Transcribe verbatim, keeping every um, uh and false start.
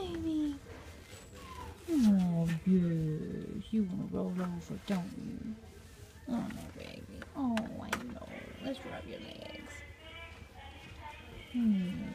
baby. Oh, yes. You want to roll over, don't you? Oh, baby. Oh, I know. Let's rub your legs. Hmm.